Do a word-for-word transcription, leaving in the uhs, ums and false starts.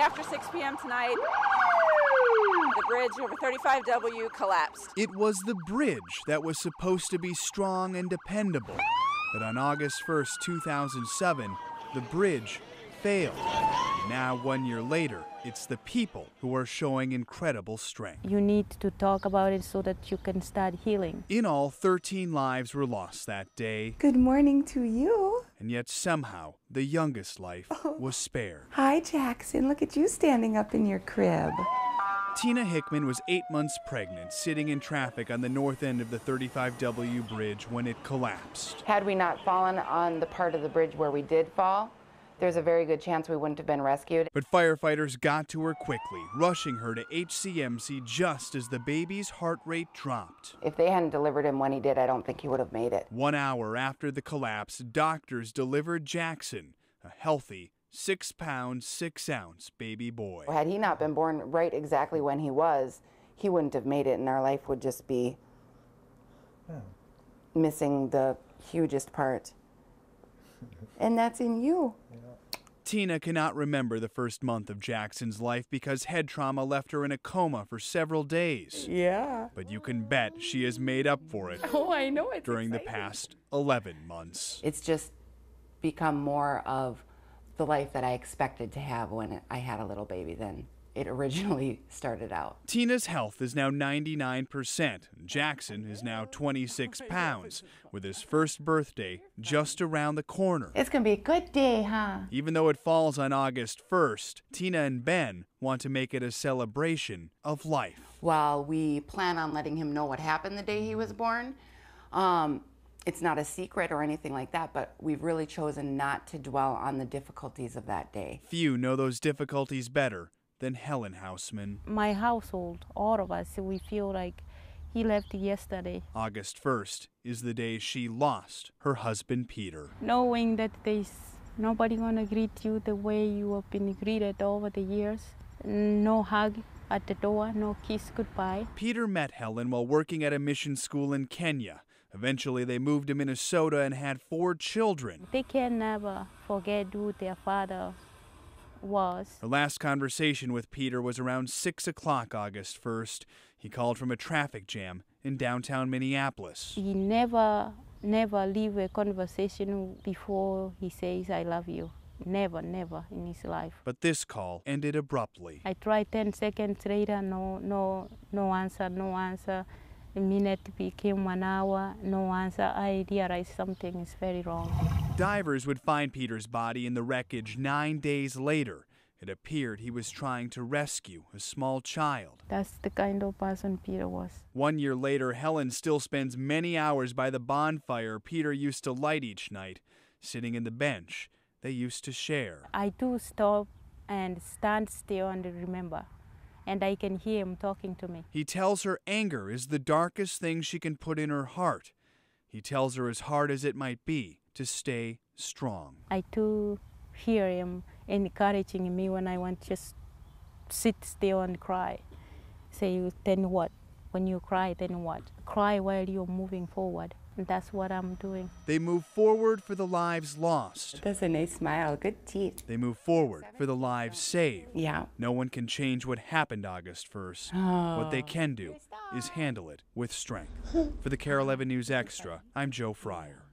after six p m tonight, the bridge over thirty-five W collapsed. It was the bridge that was supposed to be strong and dependable. But on August first, two thousand seven, the bridge failed. And now, one year later, it's the people who are showing incredible strength. You need to talk about it so that you can start healing. In all, thirteen lives were lost that day. Good morning to you. And yet somehow, the youngest life oh. was spared. Hi, Jackson. Look at you standing up in your crib. Tina Hickman was eight months pregnant, sitting in traffic on the north end of the thirty-five W bridge when it collapsed. Had we not fallen on the part of the bridge where we did fall, there's a very good chance we wouldn't have been rescued. But firefighters got to her quickly, rushing her to H C M C just as the baby's heart rate dropped. If they hadn't delivered him when he did, I don't think he would have made it. One hour after the collapse, doctors delivered Jackson, a healthy six pound, six ounce baby boy. Had he not been born right exactly when he was, he wouldn't have made it, and our life would just be yeah. missing the hugest part. And that's in you. Yeah. Tina cannot remember the first month of Jackson's life because head trauma left her in a coma for several days. Yeah. But you can bet she has made up for it. Oh, I know it's during exciting. the past eleven months. It's just become more of the life that I expected to have when I had a little baby than it originally started out. Tina's health is now ninety-nine percent. Jackson is now twenty-six pounds, with his first birthday just around the corner. It's gonna be a good day, huh? Even though it falls on August first, Tina and Ben want to make it a celebration of life. While we plan on letting him know what happened the day he was born, um, it's not a secret or anything like that, but we've really chosen not to dwell on the difficulties of that day. Few know those difficulties better than Helen Hausman. My household, all of us, we feel like he left yesterday. August first is the day she lost her husband, Peter. Knowing that there's nobody gonna greet you the way you have been greeted over the years. No hug at the door, no kiss goodbye. Peter met Helen while working at a mission school in Kenya. Eventually, they moved to Minnesota and had four children. They can never forget who their father was. Her last conversation with Peter was around six o'clock August first. He called from a traffic jam in downtown Minneapolis. He never, never leave a conversation before he says, I love you. Never, never in his life. But this call ended abruptly. I tried ten seconds later, no, no, no answer, no answer. A minute became one hour, no answer. I realized something is very wrong. Divers would find Peter's body in the wreckage nine days later. It appeared he was trying to rescue a small child. That's the kind of person Peter was. One year later, Helen still spends many hours by the bonfire Peter used to light each night, sitting in the bench they used to share. I do stop and stand still and remember. And I can hear him talking to me. He tells her anger is the darkest thing she can put in her heart. He tells her as hard as it might be to stay strong. I do hear him encouraging me when I want to just sit still and cry. Say, then what? When you cry, then what? Cry while you're moving forward. And that's what I'm doing. They move forward for the lives lost. That's a nice smile. Good teeth. They move forward for the lives saved. Yeah. No one can change what happened August first. Oh. What they can do is handle it with strength. For the KARE eleven News Extra, I'm Joe Fryer.